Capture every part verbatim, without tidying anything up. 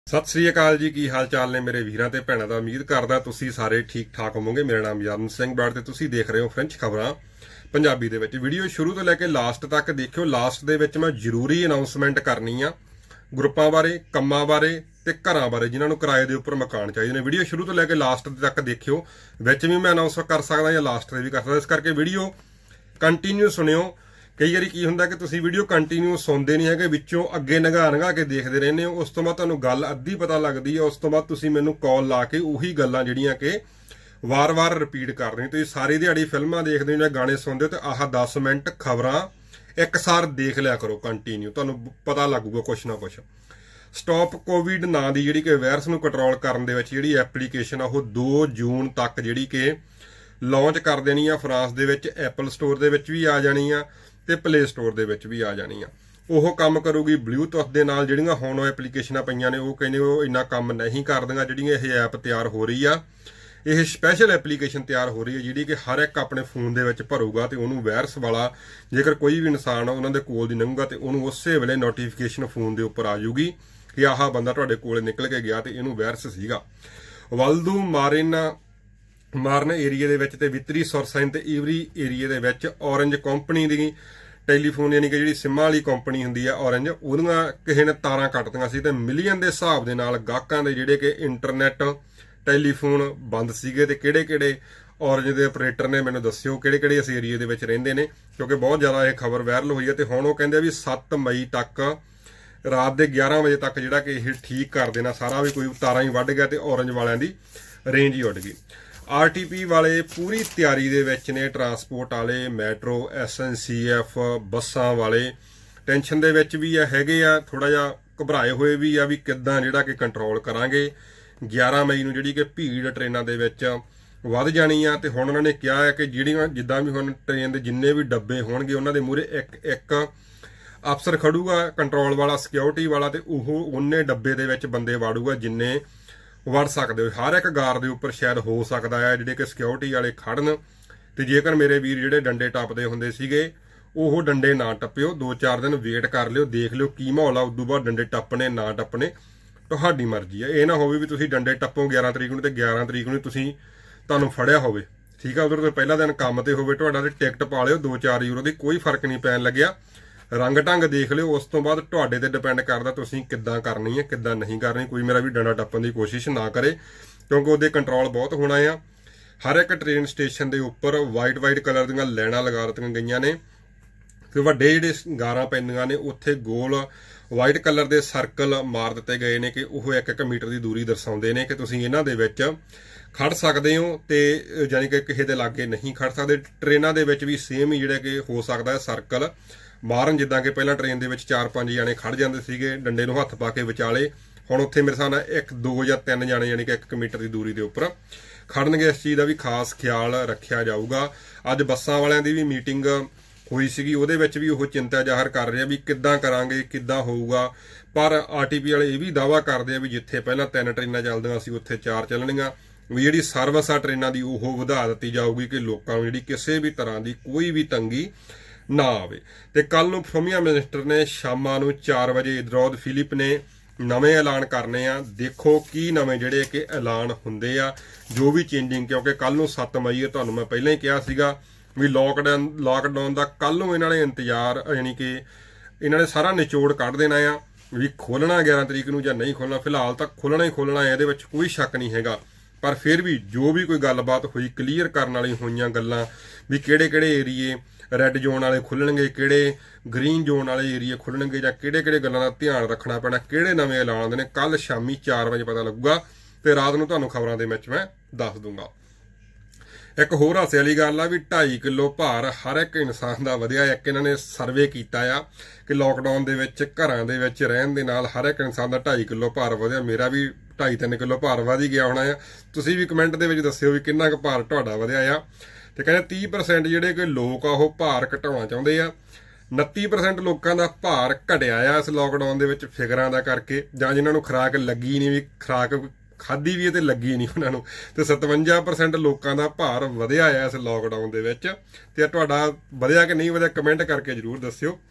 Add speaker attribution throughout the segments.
Speaker 1: सत श्री अकाल जी, की हाल चाल ने मेरे वीरां ते भैणां दा। उम्मीद करदा तुसीं सारे ठीक ठाक होवोगे। मेरा नाम यरन सिंह बड़ ते तुसीं देख रहे हो फ्रेंच खबरां पंजाबी दे विच। वीडियो शुरू तो लैके लास्ट तक देखियो। लास्ट दे विच मैं जरूरी अनाउंसमेंट करनी आ ग्रुपां बारे, कम्मां बारे ते घरां बारे जिन्हां नूं किराए दे उपर मकान चाहिए ने। वीडियो शुरू तो लैके लास्ट तक देखियो। विच भी मैं अनाउंस कर सकदा या लास्ट ते भी कर सकदा, इस करके वीडियो कंटीन्यू सुनियो। कई बार की होंदा कि तुसीं वीडियो कंटीन्यू सुनते नहीं है, विचों अगे नगा नगा के देखते रहने हो। उस तो बाद तुहानूं गल अद्धी पता लगदी है, उस तो बाद तुसीं मैनूं कॉल ला के उही गल्लां जिहड़ियां कि वार वार रिपीट कर रहे हो। तुसीं सारी दिहाड़ी फिल्मां देखदे हो जां गाने सुनदे हो, तो आह दस मिनट खबरां एक सार देख लिया करो कंटीन्यू, तुहानूं पता लगूगा कुछ ना कुछ। स्टॉप कोविड नां दी जिहड़ी कि वायरस नूं कंट्रोल करन दे विच जिहड़ी एप्लीकेशन आ, ओह दो जून तक जिहड़ी कि लॉन्च कर देनी आ। फ्रांस दे विच एप्पल स्टोर दे विच भी आ जानी आ ते प्ले स्टोर दे विच भी आ जानी आ। ओह काम करूगी ब्लूटूथ दे नाल। जिहड़ियां हुण एप्लीकेशनां पईयां ने ओह कहंदे ओह इन्ना काम नहीं करदियां। जिहड़ियां इह ऐप तैयार हो रही आ, यह स्पैशल एप्लीकेशन तैयार हो रही है जिहड़ी कि हर एक अपने फोन दे विच भरूगा ते उहनूं वायरस वाला जेकर कोई भी इंसान उन्हां दे कोल दी लंघूगा ते उहनूं उਸੇ वेले नोटिफिकेशन फोन दे उपर आ जाऊगी कि आह बंदा तुहाडे कोल निकल के गया ते इहनूं वायरस सीगा। वल्दू मारिन मारन एरिए दे विच ते वितरी सुरसाइन ते इवरी एरिए दे विच ऑरेंज कंपनी दी टैलीफोन यानी कि जिहड़ी सिमां वाली कंपनी हुंदी है ऑरेंज, उहदियां किसे ने तारां कट्टदियां सी ते मिलियन दे हिसाब दे नाल गाहकां दे जिहड़े कि इंटरनेट टैलीफोन बंद सीगे। ते किहड़े किहड़े ऑरेंज दे ऑपरेटर ने मैनूं दस्सिओ किहड़े किहड़े इस एरिए दे विच रहिंदे ने, क्योंकि बहुत ज़्यादा यह खबर वायरल हुई है। ते हुण ओह कहंदे भी सत्त मई तक रात के ग्यारह बजे तक जिहड़ा कि इह ठीक कर देना सारा, भी कोई तारां ही वढ गया ते ऑरेंज वालियां दी रेंज ही उड़ गई। आर टी पी वाले पूरी तैयारी दे विच ने, ट्रांसपोर्ट वाले, metro, S N C F, बसां वाले टेंशन दे विच भी हैगे आ, थोड़ा जिहा घबराए हुए भी आ भी किद्दां जिहड़ा कि कंट्रोल करांगे। ग्यारह मई नूं जिहड़ी कि भीड़ ट्रेनां दे विच वध जानी आ। ते हुण उन्हां ने किहा है कि जिहड़ियां जिद्दां भी हुण ट्रेन दे जिन्ने भी डब्बे होणगे उन्हां दे मूहरे एक एक अफसर खड़ूगा कंट्रोल वाला, सिक्योरिटी वाला, ते ओह उन्ने डब्बे दे विच बंदे वाड़ूगा जिन्ने वड़ सकते हो। हर एक गार के उपर शायद हो सकता है जिहड़े कि सिक्योरिटी वाले खड़न। ते जेकर मेरे वीर जिहड़े डंडे टप्पदे हुंदे सीगे ओह डंडे ना टप्पिओ, दो चार दिन वेट कर लिओ, देख लिओ की माहौल आ, उदों बाद डंडे टप्पने ना टप्पने तुहाडी मर्जी है। ये ना होवे भी तुसीं डंडे टप्पो ग्यारह तरीक नूं ते ग्यारह तरीक नूं तुसीं तुहानूं फड़िया होवे, ठीक है, उधर तो पहला दिन काम ते होवे तुहाडा, ते टिकट पा लिओ दो चार यूरो दी, कोई फर्क नहीं पैन लग्या। रंग ढंग देख लिओ, उस तो बाद तुहाडे ते डिपेंड करदा तुसीं किद्दां करनी है किद्दां नहीं करनी। कोई मेरा भी डंडा टप्पण की कोशिश ना करे, क्योंकि उहदे कंट्रोल बहुत होना आ। हर एक ट्रेन स्टेशन के उपर वाइट वाइट कलर दीआं लाइनां लगा दित्तियां गईयां ने, ते वड्डे जिहड़े गारां पैंदियां ने उत्थे गोल वाइट कलर के सर्कल मार दिते गए ने कि वह एक एक मीटर की दूरी दर्शाउंदे ने कि तुसीं इन्हां दे विच खड़ सकते हो, ते जानी कि किसी दे लागे नहीं खड़ सकते। ट्रेनां दे विच भी सेम ही जिहड़ा कि हो सकदा है सर्कल मारन, जिद्दां कि पहला ट्रेन दे विच चार पंज जाने खड़ जांदे सीगे डंडे नूं हत्थ पा के विचाले, हुण उत्थे मेरे हिसाब नाल एक दो या तीन जाने यानी कि एक मीटर की दूरी के उपर खड़नगे। इस चीज़ का भी खास ख्याल रखिया जाऊगा। अज बसां वालियां दी भी मीटिंग हुई सीगी, उहदे विच भी ओह चिंता जाहिर कर रहे भी किद्दां करांगे किद्दां होऊगा। पर आर टी पी वाले ये भी दावा करदे आ भी जिथे पहला तीन ट्रेनां चलदियां सी उत्थे चार चलणगीਆਂ, भी जिहड़ी सर्विस आ ट्रेनां दी ओह वधा दित्ती जाऊगी कि लोकां नूं जिहड़ी किसी भी तरह की कोई भी तंगी ना आवे। ते कल नूं प्रीमियर मिनिस्टर ने शामां नूं चार बजे इदरौद फिलिप ने नवे ऐलान करने आ। देखो की नवे जिहड़े कि ऐलान हुंदे आ, जो भी चेंजिंग, क्योंकि कल नूं सत्त मई है, तुहानूं मैं पहले ही कहा सीगा भी लॉकडाउन लॉकडाउन का कल नूं इन्हां ने इंतजार यानी कि इन्हां ने सारा निचोड़ कढ़ देना आ भी खोलना ग्यारह तरीक नूं जां नहीं खोलना। फिलहाल तक खोलना ही खोलना है, इहदे विच कोई शक नहीं हैगा। पर फिर भी जो भी कोई गलबात हुई क्लीयर करने वाली होईयां गल्लां भी किहड़े किहड़े एरिए रैड जोन वाले खुलणगे, किहड़े ग्रीन जोन वाले एरिए खुलणगे, जां किहड़े किहड़े गल्लां दा ध्यान रखना पैना, किहड़े नवे ऐलान आउंदे ने, कल शामी चार बजे पता लगूगा ते रात नूं तुहानूं खबरां दे विच मैं दस दूंगा। एक होर हासे वाली गल आ भी ढाई किलो भार हर एक इंसान का वधिया। एक इन्हां ने सर्वे कीता आ कि लॉकडाउन दे विच घरां दे विच रहण दे नाल हर एक इंसान का ढाई किलो भार वधिया। मेरा भी ढाई तीन किलो भार वध ही गया होना है। तुसीं भी कमेंट दे विच दस्सिओ भी किन्ना क भार तुहाडा वधिया आ। ते कहंदे तीह परसेंट जिहड़े कि लोक आ ओह भार घटाउणा चाहुंदे आ। उनतीस परसेंट लोगों का भार घटिया आ इस लॉकडाउन दे विच फिगरां दा करके, जां जिन्हां नूं खुराक लगी नहीं, भी खुराक खाधी भी है तो लगी नहीं उन्होंने। तो सतवंजा परसेंट लोगों का भार वधिया है इस लॉकडाउन दे विच। ते तुहाडा वधिया कि नहीं वधिया कमेंट करके जरूर दस्सिओ।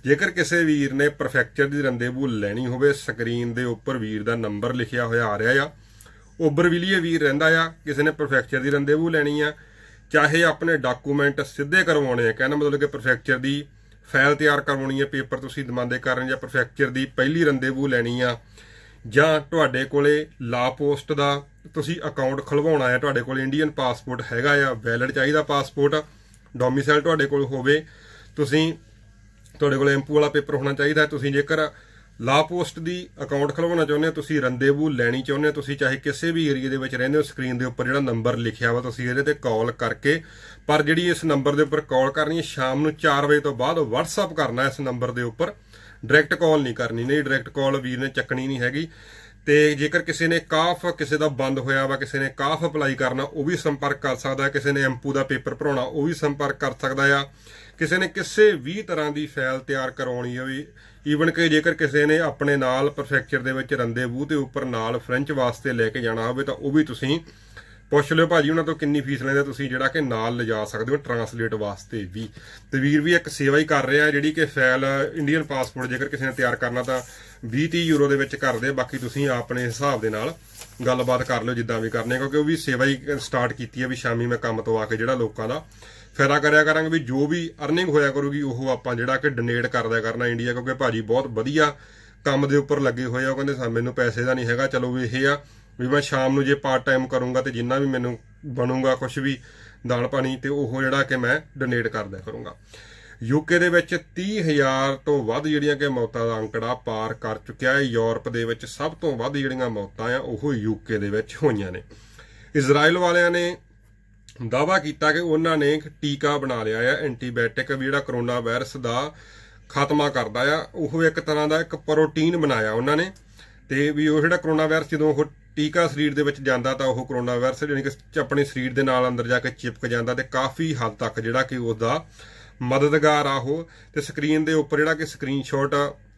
Speaker 1: ਜੇਕਰ ਕਿਸੇ ਵੀਰ ਨੇ ਪ੍ਰੋਫੈਕਚਰ ਦੀ ਰੰਦੇਵੂ ਲੈਣੀ ਹੋਵੇ, ਸਕਰੀਨ ਦੇ ਉੱਪਰ ਵੀਰ ਦਾ ਨੰਬਰ ਲਿਖਿਆ ਹੋਇਆ ਆ ਰਿਹਾ ਆ। ਓਬਰਵਿਲੀਏ ਵੀਰ ਰਹਿੰਦਾ ਆ, ਕਿਸੇ ਨੇ ਪ੍ਰੋਫੈਕਚਰ ਦੀ ਰੰਦੇਵੂ ਲੈਣੀ ਆ, ਚਾਹੇ ਆਪਣੇ ਡਾਕੂਮੈਂਟ ਸਿੱਧੇ ਕਰਵਾਉਣੇ ਆ, ਕਹਿੰਦਾ ਮਤਲਬ ਕਿ ਪ੍ਰੋਫੈਕਚਰ ਦੀ ਫਾਈਲ ਤਿਆਰ ਕਰਵਾਉਣੀ ਹੈ, ਪੇਪਰ ਤੁਸੀਂ ਦਮਾਂਦੇ ਕਰ ਰਹੇ ਜਾਂ ਪ੍ਰੋਫੈਕਚਰ ਦੀ ਪਹਿਲੀ ਰੰਦੇਵੂ ਲੈਣੀ ਆ, ਜਾਂ ਤੁਹਾਡੇ ਕੋਲੇ ਲਾ ਪੋਸਟ ਦਾ ਤੁਸੀਂ ਅਕਾਊਂਟ ਖੁਲਵਾਉਣਾ ਹੈ, ਤੁਹਾਡੇ ਕੋਲ ਇੰਡੀਅਨ ਪਾਸਪੋਰਟ ਹੈਗਾ ਆ, ਵੈਲਿਡ ਚਾਹੀਦਾ ਪਾਸਪੋਰਟ, ਡੋਮਿਸਾਈਲ ਤੁਹਾਡੇ ਕੋਲ ਹੋਵੇ, ਤੁਸੀਂ ਤੁਹਾਡੇ ਕੋਲ ਐਮਪੂ ਵਾਲਾ ਪੇਪਰ ਹੋਣਾ ਚਾਹੀਦਾ। ਤੁਸੀਂ ਜੇਕਰ ਲਾ ਪੋਸਟ ਦੀ ਅਕਾਊਂਟ ਖੁਲਵਾਉਣਾ ਚਾਹੁੰਦੇ ਹੋ, ਤੁਸੀਂ ਰੰਦੇਵੂ ਲੈਣੀ ਚਾਹੁੰਦੇ ਹੋ, ਤੁਸੀਂ ਚਾਹੇ ਕਿਸੇ ਵੀ ਏਰੀਏ ਦੇ ਵਿੱਚ ਰਹਿੰਦੇ ਹੋ, ਸਕਰੀਨ ਦੇ ਉੱਪਰ ਜਿਹੜਾ ਨੰਬਰ ਲਿਖਿਆ ਵਾ ਤੁਸੀਂ ਇਹਦੇ ਤੇ ਕਾਲ ਕਰਕੇ, ਪਰ ਜਿਹੜੀ ਇਸ ਨੰਬਰ ਦੇ ਉੱਪਰ ਕਾਲ ਕਰਨੀ ਹੈ ਸ਼ਾਮ ਨੂੰ ਚਾਰ ਵਜੇ ਤੋਂ ਬਾਅਦ WhatsApp ਕਰਨਾ ਇਸ ਨੰਬਰ ਦੇ ਉੱਪਰ, ਡਾਇਰੈਕਟ ਕਾਲ ਨਹੀਂ ਕਰਨੀ, ਨਹੀਂ ਡਾਇਰੈਕਟ ਕਾਲ ਵੀਰ ਨੇ ਚੱਕਣੀ ਨਹੀਂ ਹੈਗੀ। ਤੇ ਜੇਕਰ ਕਿਸੇ ਨੇ ਕਾਫ ਕਿਸੇ ਦਾ ਬੰਦ ਹੋਇਆ ਵਾ, ਕਿਸੇ ਨੇ ਕਾਫ ਅਪਲਾਈ ਕਰਨਾ, ਉਹ ਵੀ ਸੰਪਰਕ ਕਰ ਸਕਦਾ, ਕਿਸੇ ਨੇ ਐਮਪੂ ਦਾ ਪੇਪਰ ਭਰਾਉਣਾ ਉਹ ਵੀ ਸੰਪਰਕ ਕਰ ਸਕਦਾ ਆ, ਕਿਸੇ ਨੇ ਕਿਸੇ ਵੀ ਤਰ੍ਹਾਂ ਦੀ ਫਾਈਲ ਤਿਆਰ ਕਰਵਾਉਣੀ ਹੋਵੇ, ਈਵਨ ਕਿ ਜੇਕਰ ਕਿਸੇ ਨੇ ਆਪਣੇ ਨਾਲ ਪ੍ਰੋਫੈਕਚਰ ਦੇ ਵਿੱਚ ਰੰਦੇਵੂ ਦੇ ਉੱਪਰ ਨਾਲ ਫ੍ਰੈਂਚ ਵਾਸਤੇ ਲੈ ਕੇ ਜਾਣਾ ਹੋਵੇ ਤਾਂ ਉਹ ਵੀ ਤੁਸੀਂ ਪੁੱਛ ਲਿਓ ਭਾਜੀ ਉਹਨਾਂ ਤੋਂ ਕਿੰਨੀ ਫੀਸ ਲੈਂਦੇ, ਤੁਸੀਂ ਜਿਹੜਾ ਕਿ ਨਾਲ ਲਿਜਾ ਸਕਦੇ ਹੋ ਟਰਾਂਸਲੇਟ ਵਾਸਤੇ ਵੀ। ਤੇ ਵੀਰ ਵੀ ਇੱਕ ਸੇਵਾ ਹੀ ਕਰ ਰਿਹਾ, ਜਿਹੜੀ ਕਿ ਫਾਈਲ ਇੰਡੀਅਨ ਪਾਸਪੋਰਟ ਜੇਕਰ ਕਿਸੇ ਨੇ ਤਿਆਰ ਕਰਨਾ ਤਾਂ ਵੀਹ ਤੀਹ ਯੂਰੋ ਦੇ ਵਿੱਚ ਕਰਦੇ, ਬਾਕੀ ਤੁਸੀਂ ਆਪਣੇ ਹਿਸਾਬ ਦੇ ਨਾਲ ਗੱਲਬਾਤ ਕਰ ਲਿਓ ਜਿੱਦਾਂ ਵੀ ਕਰਨੇ, ਕਿਉਂਕਿ ਉਹ ਵੀ ਸੇਵਾ ਹੀ ਸਟਾਰਟ ਕੀਤੀ ਹੈ ਵੀ ਸ਼ਾਮੀ ਮੈਂ ਕੰਮ ਤੋਂ ਆ ਕੇ ਜਿਹੜਾ ਲੋਕਾਂ ਦਾ ਫਾਇਦਾ ਕਰਿਆ ਕਰਾਂਗੇ, ਵੀ ਜੋ ਵੀ ਅਰਨਿੰਗ ਹੋਇਆ ਕਰੂਗੀ ਉਹ ਆਪਾਂ ਜਿਹੜਾ ਕਿ ਡੋਨੇਟ ਕਰਦਿਆ ਕਰਨਾ ਇੰਡੀਆ, ਕਿਉਂਕਿ ਭਾਜੀ ਬਹੁਤ ਵਧੀਆ ਕੰਮ ਦੇ ਉੱਪਰ ਲੱਗੇ ਹੋਏ ਆ। ਉਹ ਕਹਿੰਦੇ ਮੈਨੂੰ ਪੈਸੇ ਦਾ ਨਹੀਂ ਹੈਗਾ, ਚਲੋ ਵੀ ਇਹ ਆ ਵੀ ਮੈਂ ਸ਼ਾਮ ਨੂੰ ਜੇ ਪਾਰਟ ਟਾਈਮ ਕਰੂੰਗਾ ਤੇ ਜਿੰਨਾ ਵੀ ਮੈਨੂੰ ਬਣੂਗਾ ਕੁਛ ਵੀ ਦਾਲ ਪਾਣੀ ਤੇ ਉਹ ਜਿਹੜਾ ਕਿ ਮੈਂ ਡੋਨੇਟ ਕਰਦਿਆ ਕਰੂੰਗਾ। ਯੂਕੇ ਦੇ ਵਿੱਚ ਤੀਹ ਹਜ਼ਾਰ ਤੋਂ ਵੱਧ ਜਿਹੜੀਆਂ ਕਿ ਮੌਤਾਂ ਦਾ ਅੰਕੜਾ ਪਾਰ ਕਰ ਚੁੱਕਿਆ ਹੈ। ਯੂਰਪ ਦੇ ਵਿੱਚ ਸਭ ਤੋਂ ਵੱਧ ਜਿਹੜੀਆਂ ਮੌਤਾਂ ਆ ਉਹ ਯੂਕੇ ਦੇ ਵਿੱਚ ਹੋਈਆਂ ਨੇ। ਇਜ਼ਰਾਈਲ ਵਾਲਿਆਂ ਨੇ ਦਾਅਵਾ ਕੀਤਾ ਕਿ ਉਹਨਾਂ ਨੇ ਟੀਕਾ ਬਣਾ ਲਿਆ ਆ ਐਂਟੀਬਾਇਓਟਿਕ, ਵੀ ਜਿਹੜਾ ਕਰੋਨਾ ਵਾਇਰਸ ਦਾ ਖਾਤਮਾ ਕਰਦਾ ਆ। ਉਹ ਇੱਕ ਤਰ੍ਹਾਂ ਦਾ ਇੱਕ ਪ੍ਰੋਟੀਨ ਬਣਾਇਆ ਉਹਨਾਂ ਨੇ, ਤੇ ਵੀ ਉਹ ਜਿਹੜਾ ਕਰੋਨਾ ਵਾਇਰਸ ਜਦੋਂ ਉਹ ਟੀਕਾ ਸਰੀਰ ਦੇ ਵਿੱਚ ਜਾਂਦਾ ਤਾਂ ਉਹ ਕਰੋਨਾ ਵਾਇਰਸ ਜਾਨੀ ਕਿ ਆਪਣੇ ਸਰੀਰ ਦੇ ਨਾਲ ਅੰਦਰ ਜਾ ਕੇ ਚਿਪਕ ਜਾਂਦਾ ਤੇ ਕਾਫੀ ਹੱਦ ਤੱਕ ਜਿਹੜਾ ਕਿ ਉਹਦਾ ਮਦਦਗਾਰ ਆ ਉਹ। ਤੇ ਸਕਰੀਨ ਦੇ ਉੱਪਰ ਜਿਹੜਾ ਕਿ ਸਕਰੀਨਸ਼ਾਟ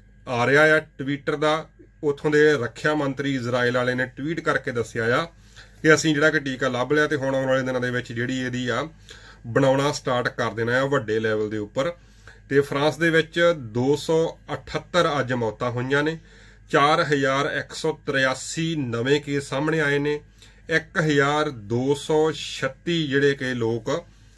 Speaker 1: ਆ ਰਿਹਾ ਆ ਟਵਿੱਟਰ ਦਾ, ਉੱਥੋਂ ਦੇ ਰੱਖਿਆ ਮੰਤਰੀ ਇਜ਼ਰਾਈਲ ਵਾਲੇ ਨੇ ਟਵੀਟ ਕਰਕੇ ਦੱਸਿਆ ਆ ਕਿ ਅਸੀਂ ਜਿਹੜਾ ਕਿ ਟੀਕਾ ਲੱਭ ਲਿਆ ਤੇ ਹੁਣ ਆਉਣ ਵਾਲੇ ਦਿਨਾਂ ਦੇ ਵਿੱਚ ਜਿਹੜੀ ਇਹਦੀ ਆ ਬਣਾਉਣਾ ਸਟਾਰਟ ਕਰ ਦੇਣਾ ਆ ਵੱਡੇ ਲੈਵਲ ਦੇ ਉੱਪਰ। ਤੇ ਫਰਾਂਸ ਦੇ ਵਿੱਚ ਦੋ ਸੌ ਅਠੱਤਰ ਅੱਜ ਮੌਤਾਂ ਹੋਈਆਂ ਨੇ, ਚਾਰ ਹਜ਼ਾਰ ਇੱਕ ਸੌ ਤਰਿਆਸੀ ਨਵੇਂ ਕੇਸ ਸਾਹਮਣੇ ਆਏ ਨੇ, ਇੱਕ ਹਜ਼ਾਰ ਦੋ ਸੌ ਛੱਤੀ ਜਿਹੜੇ ਕਿ ਲੋਕ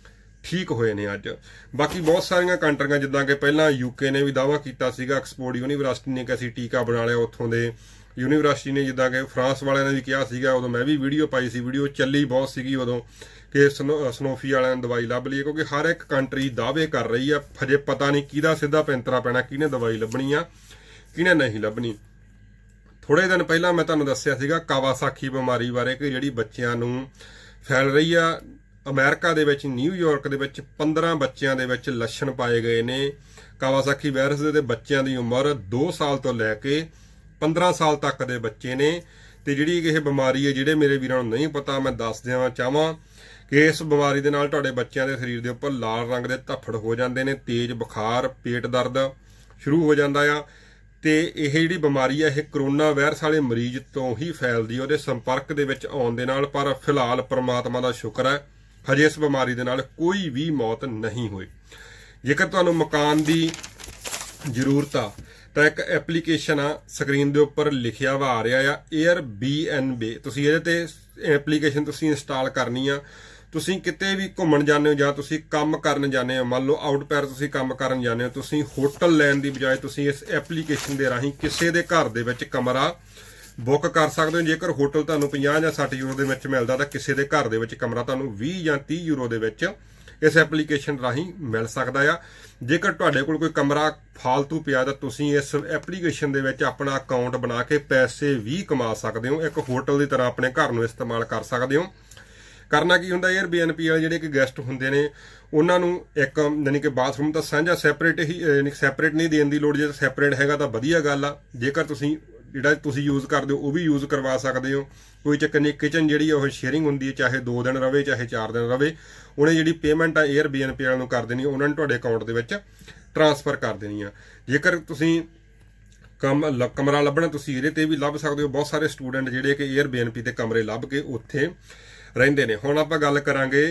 Speaker 1: ਠੀਕ ਹੋਏ ਨੇ ਅੱਜ। ਬਾਕੀ ਬਹੁਤ ਸਾਰੀਆਂ ਕੰਟਰੀਆਂ ਜਿੱਦਾਂ ਕਿ ਪਹਿਲਾਂ ਯੂਕੇ ਨੇ ਵੀ ਦਾਅਵਾ ਕੀਤਾ ਸੀਗਾ, ਐਕਸਪੋਰਟ ਯੂਨੀਵਰਸਿਟੀ ਨੇ ਕਿ ਅਸੀਂ ਟੀਕਾ ਬਣਾ ਲਿਆ, ਉੱਥੋਂ ਦੇ ਯੂਨੀਵਰਸਿਟੀ ਨੇ, ਜਿੱਦਾਂ ਕਿ ਫਰਾਂਸ ਵਾਲਿਆਂ ਨੇ ਵੀ ਕਿਹਾ ਸੀਗਾ, ਉਦੋਂ ਮੈਂ ਵੀ ਵੀਡੀਓ ਪਾਈ ਸੀ, ਵੀਡੀਓ ਚੱਲੀ ਬਹੁਤ ਸੀਗੀ ਉਦੋਂ ਕਿ ਸਨੋ ਸਨੋਫੀ ਵਾਲਿਆਂ ਨੇ ਦਵਾਈ ਲੱਭ ਲਈ, ਕਿਉਂਕਿ ਹਰ ਇੱਕ ਕੰਟਰੀ ਦਾਅਵੇ ਕਰ ਰਹੀ ਆ, ਹਜੇ ਪਤਾ ਨਹੀਂ ਕਿਹਦਾ ਸਿੱਧਾ ਪੈਂਤਰਾ ਪੈਣਾ, ਕਿਹਨੇ ਦਵਾਈ ਲੱਭਣੀ ਆ ਕਿਹਨੇ ਨਹੀਂ ਲੱਭਣੀ। ਥੋੜੇ ਦਿਨ ਪਹਿਲਾਂ ਮੈਂ ਤੁਹਾਨੂੰ ਦੱਸਿਆ ਸੀਗਾ ਕਾਵਾਸਾਕੀ ਬਿਮਾਰੀ ਬਾਰੇ ਕਿ ਜਿਹੜੀ ਬੱਚਿਆਂ ਨੂੰ ਫੈਲ ਰਹੀ ਆ। ਅਮਰੀਕਾ ਦੇ ਵਿੱਚ ਨਿਊਯਾਰਕ ਦੇ ਵਿੱਚ ਪੰਦਰਾਂ ਬੱਚਿਆਂ ਦੇ ਵਿੱਚ ਲੱਛਣ ਪਾਏ ਗਏ ਨੇ ਕਾਵਾਸਾਕੀ ਵਾਇਰਸ ਦੇ, ਤੇ ਬੱਚਿਆਂ ਦੀ ਉਮਰ ਦੋ ਸਾਲ ਤੋਂ ਲੈ ਕੇ ਪੰਦਰਾਂ ਸਾਲ ਤੱਕ ਦੇ ਬੱਚੇ ਨੇ। ਤੇ ਜਿਹੜੀ ਇਹ ਬਿਮਾਰੀ ਹੈ, ਜਿਹੜੇ ਮੇਰੇ ਵੀਰਾਂ ਨੂੰ ਨਹੀਂ ਪਤਾ ਮੈਂ ਦੱਸ ਦੇਵਾਂ ਚਾਹਾਂ ਕਿ ਇਸ ਬਿਮਾਰੀ ਦੇ ਨਾਲ ਤੁਹਾਡੇ ਬੱਚਿਆਂ ਦੇ ਸਰੀਰ ਦੇ ਉੱਪਰ ਲਾਲ ਰੰਗ ਦੇ ਧੱਫੜ ਹੋ ਜਾਂਦੇ ਨੇ, ਤੇਜ਼ ਬੁਖਾਰ, ਪੇਟ ਦਰਦ ਸ਼ੁਰੂ ਹੋ ਜਾਂਦਾ ਆ। ਤੇ ਇਹ ਜਿਹੜੀ ਬਿਮਾਰੀ ਆ ਇਹ ਕਰੋਨਾ ਵਾਇਰਸ ਵਾਲੇ ਮਰੀਜ਼ ਤੋਂ ਹੀ ਫੈਲਦੀ, ਉਹਦੇ ਸੰਪਰਕ ਦੇ ਵਿੱਚ ਆਉਣ ਦੇ ਨਾਲ। ਪਰ ਫਿਲਹਾਲ ਪ੍ਰਮਾਤਮਾ ਦਾ ਸ਼ੁਕਰ ਹੈ ਹਜੇ ਇਸ ਬਿਮਾਰੀ ਦੇ ਨਾਲ ਕੋਈ ਵੀ ਮੌਤ ਨਹੀਂ ਹੋਈ। ਜੇਕਰ ਤੁਹਾਨੂੰ ਮਕਾਨ ਦੀ ਜ਼ਰੂਰਤ ਆ ਤਾਂ ਇੱਕ ਐਪਲੀਕੇਸ਼ਨ ਆ, ਸਕਰੀਨ ਦੇ ਉੱਪਰ ਲਿਖਿਆ ਵਾ ਆ ਰਿਹਾ ਆ ਏਅਰਬੀਐਨਬੀ, ਤੁਸੀਂ ਇਹਦੇ ਤੇ ਐਪਲੀਕੇਸ਼ਨ ਤੁਸੀਂ ਇੰਸਟਾਲ ਕਰਨੀ ਆ। ਤੁਸੀਂ ਕਿਤੇ ਵੀ ਘੁੰਮਣ ਜਾਂਦੇ ਹੋ ਜਾਂ ਤੁਸੀਂ ਕੰਮ ਕਰਨ ਜਾਂਦੇ ਹੋ, ਮੰਨ ਲਓ ਆਊਟ ਪੈਰ ਤੁਸੀਂ ਕੰਮ ਕਰਨ ਜਾਂਦੇ ਹੋ, ਤੁਸੀਂ ਹੋਟਲ ਲੈਣ ਦੀ ਬਜਾਏ ਤੁਸੀਂ ਇਸ ਐਪਲੀਕੇਸ਼ਨ ਦੇ ਰਾਹੀਂ ਕਿਸੇ ਦੇ ਘਰ ਦੇ ਵਿੱਚ ਕਮਰਾ ਬੁੱਕ ਕਰ ਸਕਦੇ ਹੋ। ਜੇਕਰ ਹੋਟਲ ਤੁਹਾਨੂੰ ਪੰਜਾਹ ਜਾਂ ਸੱਠ ਯੂਰੋ ਦੇ ਵਿੱਚ ਮਿਲਦਾ ਤਾਂ ਕਿਸੇ ਦੇ ਘਰ ਦੇ ਵਿੱਚ ਕਮਰਾ ਤੁਹਾਨੂੰ ਵੀਹ ਜਾਂ ਤੀਹ ਯੂਰੋ ਦੇ ਵਿੱਚ ਇਸ ਐਪਲੀਕੇਸ਼ਨ ਰਾਹੀਂ ਮਿਲ ਸਕਦਾ ਆ। ਜੇਕਰ ਤੁਹਾਡੇ ਕੋਲ ਕੋਈ ਕਮਰਾ ਫਾਲਤੂ ਪਿਆ ਤਾਂ ਤੁਸੀਂ ਇਸ ਐਪਲੀਕੇਸ਼ਨ ਦੇ ਵਿੱਚ ਆਪਣਾ ਅਕਾਊਂਟ ਬਣਾ ਕੇ ਪੈਸੇ ਵੀ ਕਮਾ ਸਕਦੇ ਹੋ, ਇੱਕ ਹੋਟਲ ਦੀ ਤਰ੍ਹਾਂ ਆਪਣੇ ਘਰ ਨੂੰ ਇਸਤੇਮਾਲ ਕਰ ਸਕਦੇ ਹੋ। ਕਰਨਾ ਕੀ ਹੁੰਦਾ, ਏਅਰਬੀਐਨਬੀ ਵਾਲੇ ਜਿਹੜੇ ਕਿ ਗੈਸਟ ਹੁੰਦੇ ਨੇ ਉਹਨਾਂ ਨੂੰ ਇੱਕ ਯਾਨੀ ਕਿ ਬਾਥਰੂਮ ਤਾਂ ਸਾਂਝਾ ਸੈਪਰੇਟ ਹੀ ਯਾਨੀ ਸੈਪਰੇਟ ਨਹੀਂ ਦੇਣ ਦੀ ਲੋੜ, ਜੇ ਸੈਪਰੇਟ ਹੈਗਾ ਤਾਂ ਵਧੀਆ ਗੱਲ ਆ। ਜੇਕਰ ਤੁਸੀਂ ਜਿਹੜਾ ਤੁਸੀਂ ਯੂਜ਼ ਕਰਦੇ ਹੋ ਉਹ ਵੀ ਯੂਜ਼ ਕਰਵਾ ਸਕਦੇ ਹੋ, ਕੋਈ ਚੱਕਰ ਨਹੀਂ। ਕਿਚਨ ਜਿਹੜੀ ਉਹ ਸ਼ੇਅਰਿੰਗ ਹੁੰਦੀ ਹੈ, ਚਾਹੇ ਦੋ ਦਿਨ ਰਵੇ ਚਾਹੇ ਚਾਰ ਦਿਨ ਰਵੇ, ਉਹਨੇ ਜਿਹੜੀ ਪੇਮੈਂਟ ਆ ਏਅਰਬੀਐਨਬੀ ਵਾਲਿਆਂ ਨੂੰ ਕਰ ਦੇਣੀ, ਉਹਨਾਂ ਨੇ ਤੁਹਾਡੇ ਅਕਾਊਂਟ ਦੇ ਵਿੱਚ ਟਰਾਂਸਫਰ ਕਰ ਦੇਣੀ ਆ। ਜੇਕਰ ਤੁਸੀਂ ਕਮ ਕਮਰਾ ਲੱਭਣਾ ਤੁਸੀਂ ਇਹਦੇ ਤੇ ਵੀ ਲੱਭ ਸਕਦੇ ਹੋ। ਬਹੁਤ ਸਾਰੇ ਸਟੂਡੈਂਟ ਜਿਹੜੇ ਕਿ ਏਅਰਬੀਐਨਬੀ ਤੇ ਕਮਰੇ ਲੱਭ ਕੇ ਉੱਥੇ ਰਹਿੰਦੇ ਨੇ। ਹੁਣ ਆਪਾਂ ਗੱਲ ਕਰਾਂਗੇ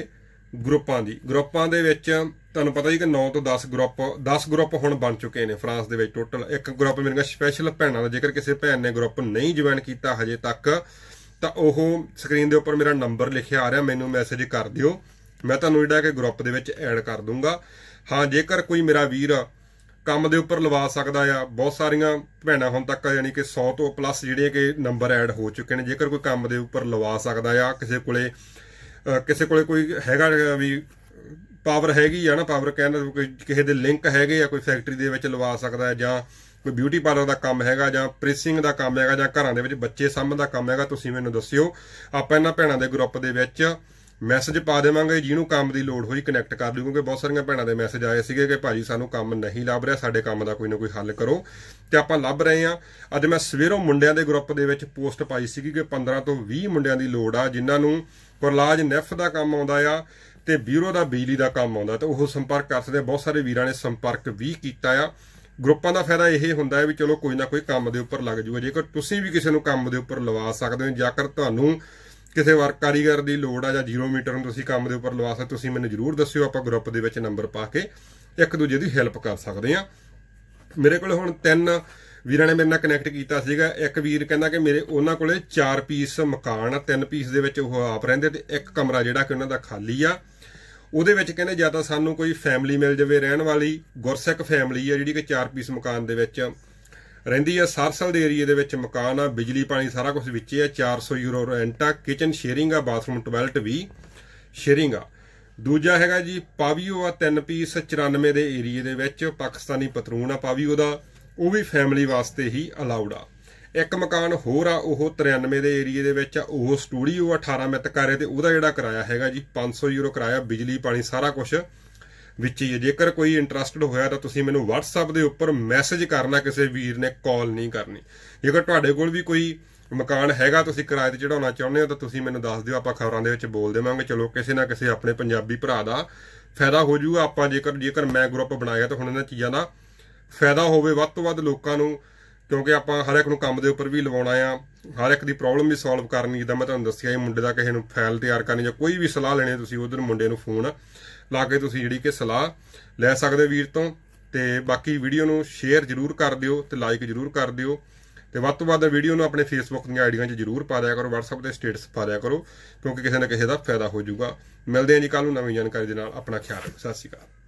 Speaker 1: ਗਰੁੱਪਾਂ ਦੀ ਗਰੁੱਪਾਂ ਦੇ ਵਿੱਚ ਤੁਹਾਨੂੰ ਪਤਾ ਹੀ ਕਿ ਨੌ ਤੋਂ ਦਸ ਗਰੁੱਪ ਦਸ ਗਰੁੱਪ ਹੁਣ ਬਣ ਚੁੱਕੇ ਨੇ ਫਰਾਂਸ ਦੇ ਵਿੱਚ ਟੋਟਲ। ਇੱਕ ਗਰੁੱਪ ਮੇਰੀਆਂ ਸਪੈਸ਼ਲ ਭੈਣਾਂ ਦਾ, ਜੇਕਰ ਕਿਸੇ ਭੈਣ ਨੇ ਗਰੁੱਪ ਨਹੀਂ ਜੁਆਇਨ ਕੀਤਾ ਹਜੇ ਤੱਕ ਤਾਂ ਉਹ ਸਕਰੀਨ ਦੇ ਉੱਪਰ ਮੇਰਾ ਨੰਬਰ ਲਿਖਿਆ ਆ ਰਿਹਾ, ਮੈਨੂੰ ਮੈਸੇਜ ਕਰ ਦਿਓ, ਮੈਂ ਤੁਹਾਨੂੰ ਜਿਹੜਾ ਕਿ ਗਰੁੱਪ ਦੇ ਵਿੱਚ ਐਡ ਕਰ ਦੂੰਗਾ। ਹਾਂ, ਜੇਕਰ ਕੋਈ ਮੇਰਾ ਵੀਰ ਕੰਮ ਦੇ ਉੱਪਰ ਲਵਾ ਸਕਦਾ ਆ, ਬਹੁਤ ਸਾਰੀਆਂ ਭੈਣਾਂ ਹੁਣ ਤੱਕ ਯਾਨੀ ਕਿ ਸੌ ਤੋਂ ਪਲੱਸ ਜਿਹੜੀਆਂ ਕਿ ਨੰਬਰ ਐਡ ਹੋ ਚੁੱਕੇ ਨੇ, ਜੇਕਰ ਕੋਈ ਕੰਮ ਦੇ ਉੱਪਰ ਲਵਾ ਸਕਦਾ ਆ, ਕਿਸੇ ਕੋਲੇ ਕਿਸੇ ਕੋਲੇ ਕੋਈ ਹੈਗਾ ਵੀ ਪਾਵਰ ਹੈਗੀ ਆ ਨਾ, ਪਾਵਰ ਕਹਿੰਦਾ ਕੋਈ ਕਿਸੇ ਦੇ ਲਿੰਕ ਹੈਗੇ ਆ, ਕੋਈ ਫੈਕਟਰੀ ਦੇ ਵਿੱਚ ਲਵਾ ਸਕਦਾ ਹੈ, ਜਾਂ ਕੋਈ ਬਿਊਟੀ ਪਾਰਲਰ ਦਾ ਕੰਮ ਹੈਗਾ, ਜਾਂ ਪ੍ਰੈਸਿੰਗ ਦਾ ਕੰਮ ਹੈਗਾ, ਜਾਂ ਘਰਾਂ ਦੇ ਵਿੱਚ ਬੱਚੇ ਸਾਂਭਣ ਦਾ ਕੰਮ ਹੈਗਾ, ਤੁਸੀਂ ਮੈਨੂੰ ਦੱਸਿਓ। ਆਪਾਂ ਇਹਨਾਂ ਭੈਣਾਂ ਦੇ ਗਰੁੱਪ ਦੇ ਵਿੱਚ ਮੈਸੇਜ ਪਾ ਦੇਵਾਂਗੇ, ਜਿਹਨੂੰ ਕੰਮ ਦੀ ਲੋੜ ਹੋਈ ਕਨੈਕਟ ਕਰ ਲਿਓ। ਕਿਉਂਕਿ ਬਹੁਤ ਸਾਰੀਆਂ ਭੈਣਾਂ ਦੇ ਮੈਸੇਜ ਆਏ ਸੀਗੇ ਕਿ ਭਾਜੀ ਸਾਨੂੰ ਕੰਮ ਨਹੀਂ ਲੱਭ ਰਿਹਾ, ਸਾਡੇ ਕੰਮ ਦਾ ਕੋਈ ਨਾ ਕੋਈ ਹੱਲ ਕਰੋ, ਤੇ ਆਪਾਂ ਲੱਭ ਰਹੇ ਹਾਂ। ਅੱਜ ਮੈਂ ਸਵੇਰੋਂ ਮੁੰਡਿਆਂ ਦੇ ਗਰੁੱਪ ਦੇ ਵਿੱਚ ਪੋਸਟ ਪਾਈ ਸੀਗੀ ਕਿ ਪੰਦਰਾਂ ਤੋਂ ਵੀਹ ਮੁੰਡਿਆਂ ਦੀ ਲੋੜ ਆ, ਜਿਨ੍ਹਾਂ ਨੂੰ ਕੁਰਲਾਜ ਨੈਫ ਦਾ ਕੰਮ ਆਉਂਦਾ ਆ ਤੇ ਬਿਊਰੋ ਦਾ ਬਿਜਲੀ ਦਾ ਕੰਮ ਆਉਂਦਾ, ਤੇ ਉਹ ਸੰਪਰਕ ਕਰ ਸਕਦੇ। ਬਹੁਤ ਸਾਰੇ ਵੀਰਾਂ ਨੇ ਸੰਪਰਕ ਵੀ ਕੀਤਾ ਆ। ਗਰੁੱਪਾਂ ਦਾ ਫਾਇਦਾ ਇਹ ਹੁੰਦਾ ਹੈ ਵੀ ਚਲੋ ਕੋਈ ਨਾ ਕੋਈ ਕੰਮ ਦੇ ਉੱਪਰ ਲੱਗ ਜੂਗਾ। ਜੇਕਰ ਤੁਸੀਂ ਵੀ ਕਿਸੇ ਨੂੰ ਕੰਮ ਦੇ ਉੱਪਰ ਲਵਾ ਸਕਦੇ ਹੋ, ਜੇਕਰ ਤੁਹਾਨੂੰ ਕਿਸੇ ਵਰਕ ਕਾਰੀਗਰ ਦੀ ਲੋੜ ਆ ਜਾਂ ਜ਼ੀਰੋ ਮੀਟਰ ਨੂੰ ਤੁਸੀਂ ਕੰਮ ਦੇ ਉੱਪਰ ਲਵਾ ਸਕਦੇ, ਤੁਸੀਂ ਮੈਨੂੰ ਜ਼ਰੂਰ ਦੱਸਿਓ। ਆਪਾਂ ਗਰੁੱਪ ਦੇ ਵਿੱਚ ਨੰਬਰ ਪਾ ਕੇ ਇੱਕ ਦੂਜੇ ਦੀ ਹੈਲਪ ਕਰ ਸਕਦੇ ਹਾਂ। ਮੇਰੇ ਕੋਲ ਹੁਣ ਤਿੰਨ ਵੀਰਾਂ ਨੇ ਮੇਰੇ ਨਾਲ ਕਨੈਕਟ ਕੀਤਾ ਸੀਗਾ। ਇੱਕ ਵੀਰ ਕਹਿੰਦਾ ਕਿ ਮੇਰੇ ਉਹਨਾਂ ਕੋਲੇ ਚਾਰ ਪੀਸ ਮਕਾਨ ਆ, ਤਿੰਨ ਪੀਸ ਦੇ ਵਿੱਚ ਉਹ ਆਪ ਰਹਿੰਦੇ ਤੇ ਇੱਕ ਕਮਰਾ ਜਿਹੜਾ ਕਿ ਉਹਨਾਂ ਦਾ ਖਾਲੀ ਆ। ਉਹਦੇ ਵਿੱਚ ਕਹਿੰਦੇ ਜਾਂ ਤਾਂ ਸਾਨੂੰ ਕੋਈ ਫੈਮਿਲੀ ਮਿਲ ਜਾਵੇ ਰਹਿਣ ਵਾਲੀ, ਗੁਰਸਿੱਖ ਫੈਮਿਲੀ ਆ ਜਿਹੜੀ ਕਿ ਚਾਰ ਪੀਸ ਮਕਾਨ ਦੇ ਵਿੱਚ ਰਹਿੰਦੀ ਆ। ਸਾਰਸਲ ਦੇ ਏਰੀਏ ਦੇ ਵਿੱਚ ਮਕਾਨ ਆ, ਬਿਜਲੀ ਪਾਣੀ ਸਾਰਾ ਕੁਝ ਵਿੱਚ ਆ, ਚਾਰ ਸੌ ਯੂਰੋ ਰੈਂਟ ਆ, ਕਿਚਨ ਸ਼ੇਅਰਿੰਗ ਆ, ਬਾਥਰੂਮ ਟਾਇਲਟ ਵੀ ਸ਼ੇਅਰਿੰਗ ਆ। ਦੂਜਾ ਹੈਗਾ ਜੀ ਪਾਵੀਓ ਆ, ਤਿੰਨ ਪੀਸ ਚੁਰਾਨਵੇਂ ਦੇ ਏਰੀਏ ਦੇ ਵਿੱਚ, ਪਾਕਿਸਤਾਨੀ ਪਤਰੂਨ ਆ ਪਾਵੀਓ ਦਾ, ਉਹ ਵੀ ਫੈਮਿਲੀ ਵਾਸਤੇ ਹੀ ਅਲਾਉਡ ਆ। ਇੱਕ ਮਕਾਨ ਹੋਰ ਆ, ਉਹ ਤਰਿਆਨਵੇਂ ਦੇ ਏਰੀਏ ਦੇ ਵਿੱਚ ਆ, ਉਹ ਸਟੂਡੀਓ ਅਠਾਰਾਂ ਮਿੱਤ ਘਰ ਹੈ, ਤੇ ਉਹਦਾ ਜਿਹੜਾ ਕਿਰਾਇਆ ਹੈਗਾ ਜੀ ਪੰਜ ਸੌ ਯੂਰੋ ਕਿਰਾਇਆ, ਬਿਜਲੀ ਪਾਣੀ ਸਾਰਾ ਕੁਝ ਵਿੱਚ ਹੀ ਹੈ। ਜੇਕਰ ਕੋਈ ਇੰਟਰਸਟਡ ਹੋਇਆ ਤਾਂ ਤੁਸੀਂ ਮੈਨੂੰ WhatsApp ਦੇ ਉੱਪਰ ਮੈਸੇਜ ਕਰਨਾ, ਕਿਸੇ ਵੀਰ ਨੇ ਕਾਲ ਨਹੀਂ ਕਰਨੀ। ਜੇਕਰ ਤੁਹਾਡੇ ਕੋਲ ਵੀ ਕੋਈ ਮਕਾਨ ਹੈਗਾ ਤੁਸੀਂ ਕਿਰਾਏ ਤੇ ਚੜਾਉਣਾ ਚਾਹੁੰਦੇ ਹੋ ਤਾਂ ਤੁਸੀਂ ਮੈਨੂੰ ਦੱਸ ਦਿਓ, ਆਪਾਂ ਖਬਰਾਂ ਦੇ ਵਿੱਚ ਬੋਲ ਦੇਵਾਂਗੇ। ਚਲੋ ਕਿਸੇ ਨਾ ਕਿਸੇ ਆਪਣੇ ਪੰਜਾਬੀ ਭਰਾ ਦਾ ਫਾਇਦਾ ਹੋ ਜਾਊਗਾ। ਆਪਾਂ ਜੇਕਰ ਜੇਕਰ ਮੈਂ ਗਰੁੱਪ ਬਣਾਇਆ ਤਾਂ ਹੁਣ ਇਹਨਾਂ ਚੀਜ਼ਾਂ ਦਾ ਫਾਇਦਾ ਹੋਵੇ ਵੱਧ ਤੋਂ ਵੱਧ ਲੋਕਾਂ ਨੂੰ, ਕਿਉਂਕਿ ਆਪਾਂ ਹਰ ਇੱਕ ਨੂੰ ਕੰਮ ਦੇ ਉੱਪਰ ਵੀ ਲਵਾਉਣਾ ਆ, ਹਰ ਇੱਕ ਦੀ ਪ੍ਰੋਬਲਮ ਵੀ ਸੋਲਵ ਕਰਨੀ। ਜਿੱਦਾਂ ਮੈਂ ਤੁਹਾਨੂੰ ਦੱਸਿਆ, ਇਹ ਮੁੰਡੇ ਦਾ ਕਿਸੇ ਨੂੰ ਫਾਈਲ ਤਿਆਰ ਕਰਨੀ ਜਾਂ ਕੋਈ ਵੀ ਸਲਾਹ ਲੈਣੀ, ਤੁਸੀਂ ਉਧਰ ਮੁੰਡੇ ਨੂੰ ਫੋਨ ਲਾ ਕੇ ਤੁਸੀਂ ਜਿਹੜੀ ਕਿ ਸਲਾਹ ਲੈ ਸਕਦੇ ਵੀਰ ਤੋਂ। ਤੇ ਬਾਕੀ ਵੀਡੀਓ ਨੂੰ ਸ਼ੇਅਰ ਜ਼ਰੂਰ ਕਰ ਦਿਓ ਤੇ ਲਾਈਕ ਜ਼ਰੂਰ ਕਰ ਦਿਓ, ਤੇ ਵੱਧ ਤੋਂ ਵੱਧ ਵੀਡੀਓ ਨੂੰ ਆਪਣੇ ਫੇਸਬੁੱਕ ਦੀਆਂ ਆਈਡੀਆਂ 'ਚ ਜ਼ਰੂਰ ਪਾ ਦਿਆ ਕਰੋ, WhatsApp ਤੇ ਸਟੇਟਸ ਪਾ ਦਿਆ ਕਰੋ, ਕਿਉਂਕਿ ਕਿਸੇ ਨਾ ਕਿਸੇ ਦਾ ਫਾਇਦਾ ਹੋ ਜਾਊਗਾ। ਮਿਲਦੇ ਹਾਂ ਜੀ ਕੱਲ੍ਹ ਨੂੰ ਨਵੀਂ ਜਾਣਕਾਰੀ ਦੇ ਨਾਲ। ਆਪਣਾ ਖਿਆਲ ਰੱਖੋ। ਸਤਿ ਸ਼੍ਰੀ ਅਕਾਲ।